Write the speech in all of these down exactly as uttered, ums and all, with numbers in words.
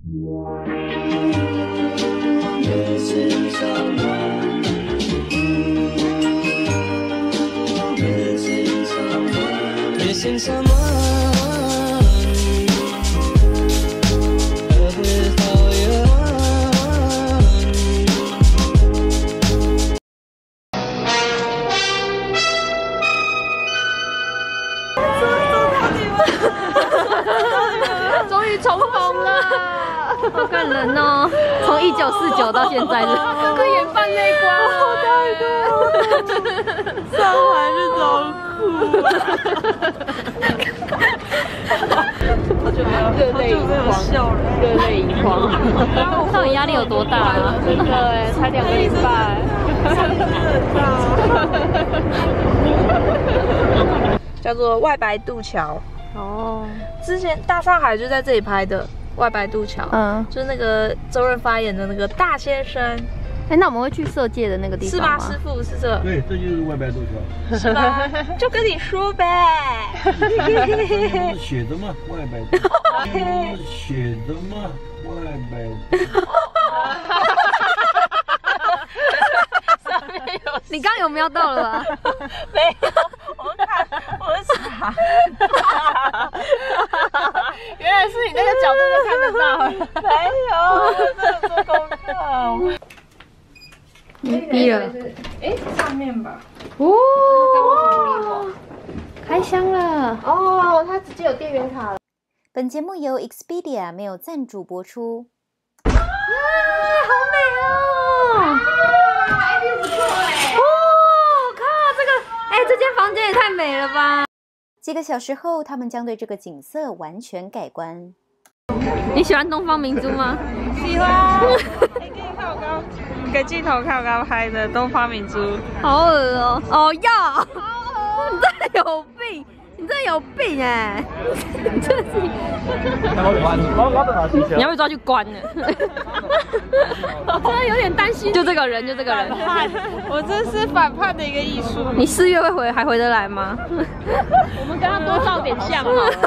Missing someone love with all your heart. 终于重逢了，好感人哦！从一九四九到现在的，快眼泛泪光了， 上海是种苦。好久没有热泪盈眶，热泪盈眶。 到底压力有多大啊？ 真的哎，才两个礼拜，叫做外白渡桥。哦，之前大上海就在这里拍的外白渡桥，嗯，就是那个周润发演的那个大先生。 哎、欸，那我们会去色戒的那个地方吗？ 是吧，师傅是这？ 对，这就是外白渡桥， 是吧？就跟你说呗。 不是写的吗？外白渡桥，不是写的吗？外白渡桥。 你刚有瞄到了吧？ 没有，我看，我查。原来是你那个角度就看得到。没有，我真的做功课。 你逼了。 哎，上面吧。 哦，开箱了。 哦，它直接有电源卡了。 本节目由 Expedia 没有赞助播出。 耶，好美哦！ 不错哎。 哦，靠，这个，哎，这间房间也太美了吧！ 几个小时后，他们将对这个景色完全改观。 你喜欢东方明珠吗？ 喜欢。哎，给你看我刚，给镜头看我刚拍的东方明珠， 好恶哦！哦要，你真的有病！你真的有病哎！你真的是，你要被抓去关了。我真的有点担心，就这个人，就这个人。 我这是反叛的一个艺术。 你四月会回还回得来吗？ 我们跟他多照点相好了。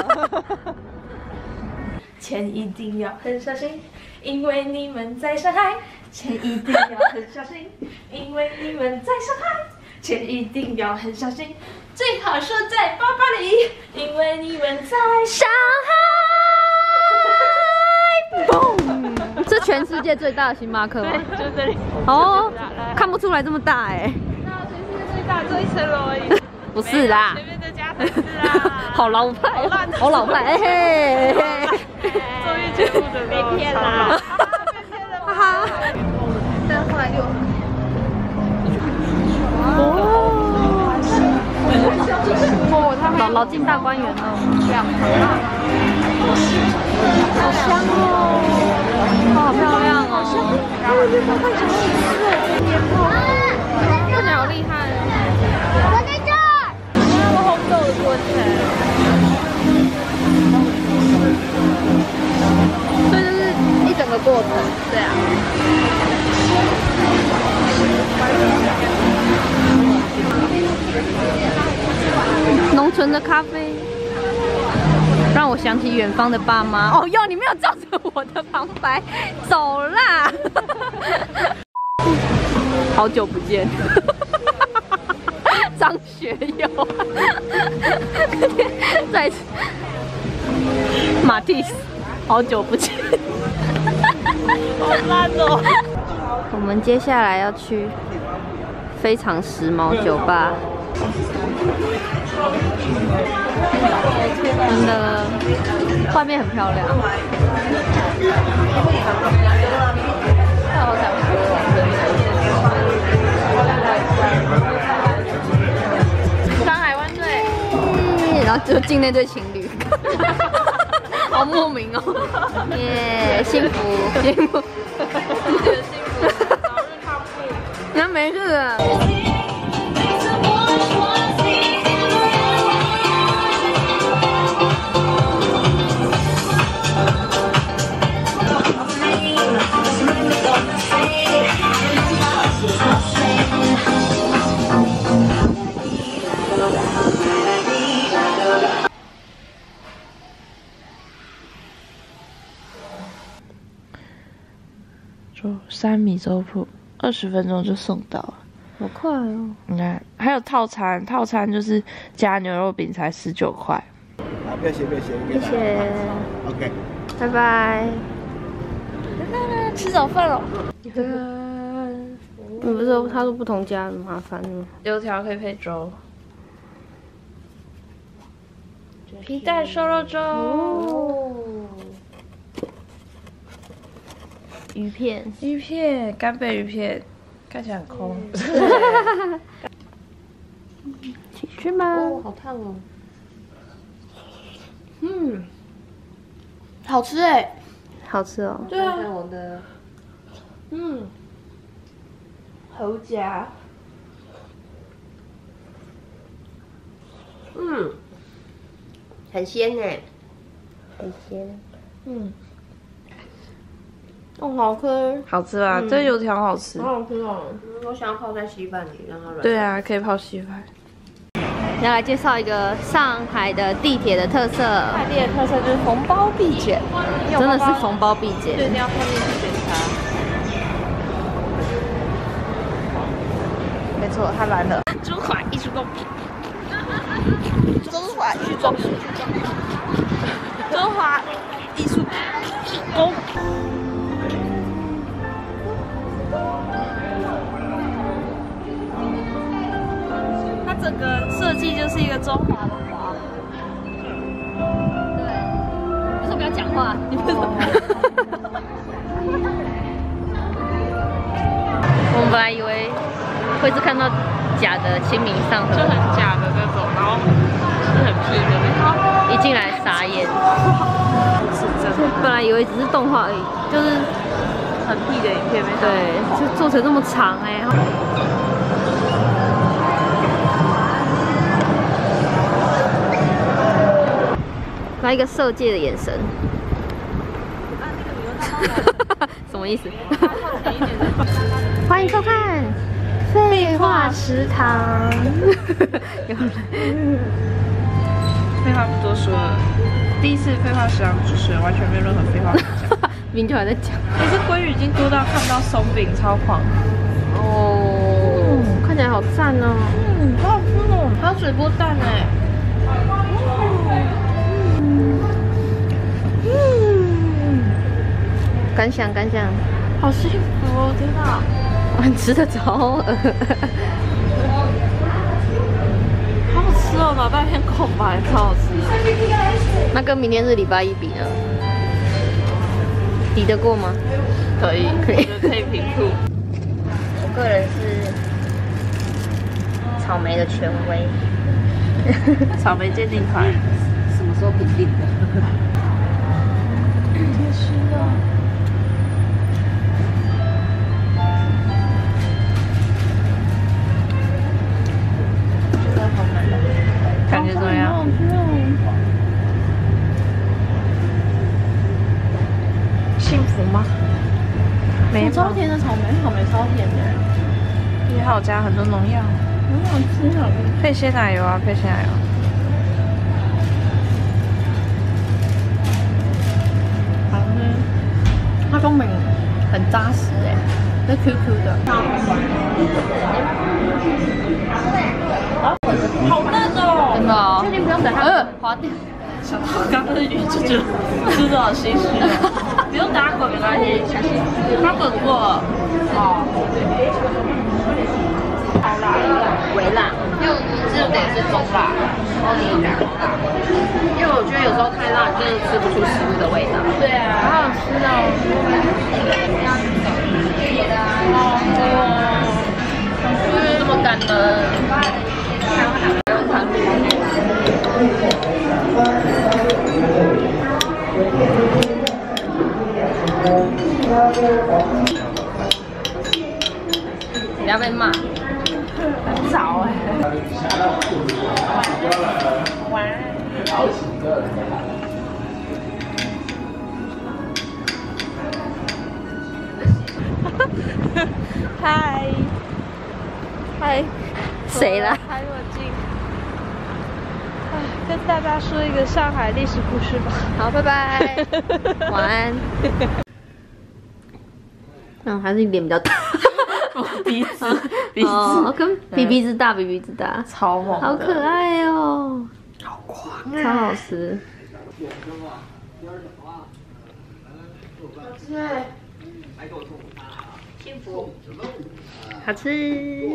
钱一定要很小心，因为你们在上海。钱一定要很小心，因为你们在上海。钱一定要很小心，最好说在包包里，因为你们在上海。嘣！这全世界最大的星巴克吗？ 对，就这里。 哦，看不出来这么大哎。 那全世界最大，就一层楼而已。 不是啦， 前面的家才是啦。 好老派，好老派，哎嘿。 综艺节目的被骗啦。被骗了，哈哈。但后来又。哦，老老进大观园哦，这样，好香哦，好漂亮哦，好香，我觉得看起来很适合这边哦，看起来好厉害哦。我在这儿，那个红豆的锅菜，所以就是一整个过程，对啊。 浓醇的咖啡让我想起远方的爸妈。哦哟，你没有照着我的旁白走啦！好久不见，张学友，再次马蒂斯，好久不见， 好烂哦！ 我们接下来要去非常时髦酒吧。真的，外面很漂亮。上海湾队，然后就进那对情侣，好莫名哦。耶，幸福，幸福，幸福，早日康复。那没事的。 粥，三米粥铺，二十分钟就送到了， 好快哦！ 你看，还有套餐，套餐就是加牛肉饼才十九块。 好，不要谢，不要谢， 谢谢 OK。 拜拜。 吃早饭了。 你不是说他说不同家麻烦吗？ 油条可以配粥。皮蛋瘦肉粥。 哦。鱼片， 鱼片，干贝鱼片，看起来很空。 请吃吗？ 哦，好烫哦。嗯，好吃哎。 好吃哦。 对啊。看我的，嗯，猴夹， 嗯，很鲜呢，很鲜。 嗯， 哦，好吃， 好吃吧？这油条好吃。 好好吃哦。我想要泡在稀饭里，让它软。 对啊，可以泡稀饭。 要来介绍一个上海的地铁的特色。 上海地铁特色就是缝包必检， 真的是缝包必检。 对，一定要看进去检查。没错，它来了。中华艺术贡品。中华艺术贡品。中华艺术贡品。整个设计就是一个中华的华。 对，你不是不要讲话，你不是。我们本来以为会是看到假的《清明上河》， 就很假的那种，然后是很屁的那种， 一进来傻眼。 是真的。 本来以为只是动画而已，就是很屁的影片，没对，就做成这么长哎、欸。来一个色戒的眼神，什么意思？欢迎收看《废话食堂》。 废话不多说了，第一次废话食堂主持人完全没有任何废话可讲。 明就还在讲。 哎，这鲑鱼已经多到看不到松饼，超狂。 哦，看起来好赞哦。 嗯，好好吃哦，还有水波蛋哎。 感想感想， 好幸福哦！天哪， 我吃的超饿， 好好吃哦，脑袋一片空白，超好吃。 那跟明天是礼拜一比呢？比得过吗？ 可以，可以，可以平复。 我个人是草莓的权威， 草莓鉴定团， 什么时候评定的？ 贴心啊！感觉怎么样？幸福吗？没超甜的草莓，草莓超甜的， 因为还有加很多农药。 很好吃啊！ 配鲜奶油啊，配鲜奶油。 好吃，它松饼很扎实哎，是 Q Q 的。 好嫩哦！ 真的哦，确定不用等它呃滑掉。 想到刚刚的鱼就觉得吃的好心虚哦，不用打滚没关系，它滚过。哦。好辣，微辣，因为这种得是中辣，然后你两辣，因为我觉得有时候太辣，你真的吃不出食物的味道。对啊，好好吃哦。哦，就是这么感人。 不要被骂。 很早哎。哇！嗨，嗨， 谁啦？ 拍我镜。哎，跟大家说一个上海历史故事吧。 好，拜拜，晚安。 嗯，还是脸比较大。 鼻子，鼻哦，跟比鼻子大，比鼻子大， 超猛， 好可爱哦， 好狂， 超好吃。幸福，好吃。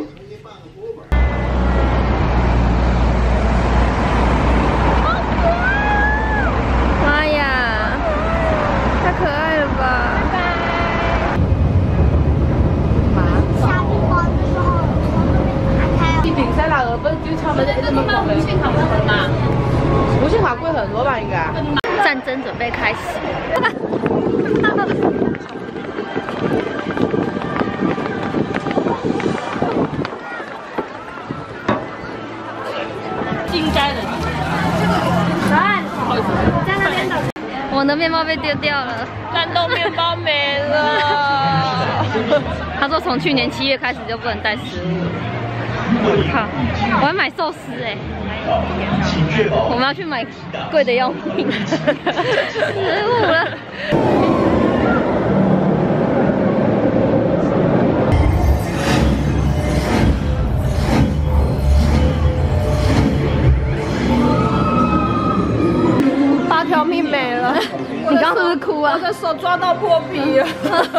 妈呀，太可爱了吧！ 一顶塞拉尔不是就他们这么贵吗？无限考贵很吗？无限考贵很多吧？应该。 战争准备开始。 惊呆了！ 在那边等。我的面包被丢掉了， 感动面包没了。 他说从去年七月开始就不能带食物。我靠！我要买寿司哎！我们要去买贵的要命食物了。 八条命没了， 你刚刚是不是哭啊？ 我的手抓到破皮了。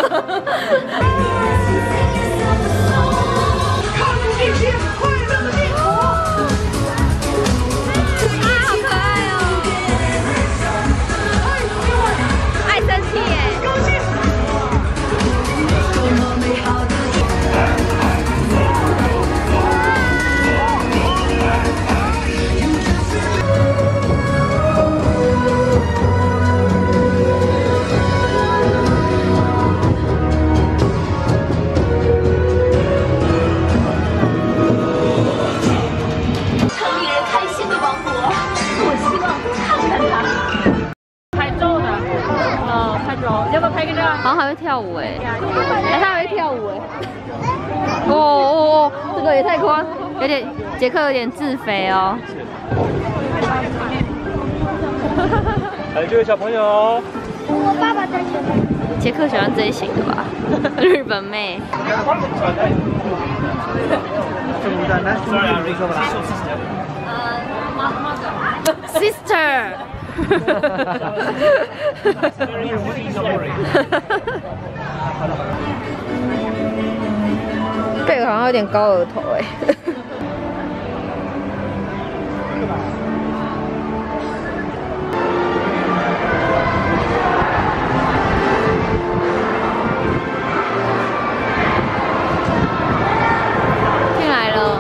好像还会跳舞哎，哎，他还会跳舞哎。哦哦哦，这个也太夸张，有点杰克有点自肥哦。 来，这位小朋友， 我爸爸在前面。 杰克喜欢这一型的吧？日本妹。Sister。贝尔好像有点高额头哎。进来了。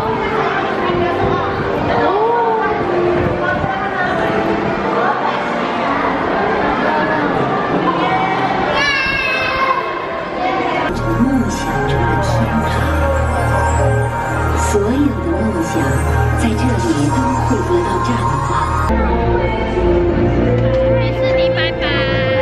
所有的梦想在这里都会得到绽放。 迪士尼，拜拜，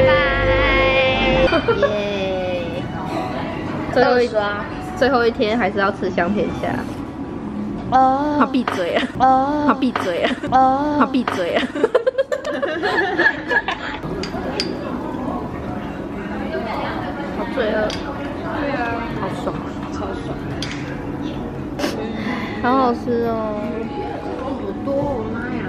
拜拜，耶！最后一最后一天还是要吃香甜虾。哦，好闭嘴啊！哦，好闭嘴啊！哦，好闭嘴啊！好罪恶。对啊，好爽，超爽。好好吃哦！好多，我妈呀！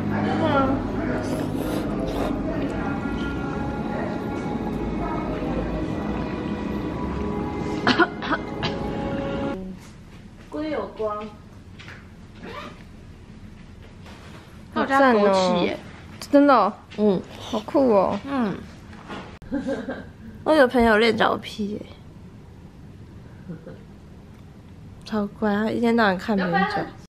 龟有光， 好赞哦！真的、哦？ 嗯， 好酷哦！ 嗯，我有朋友练脚皮耶，超乖，他一天到晚看别人脚。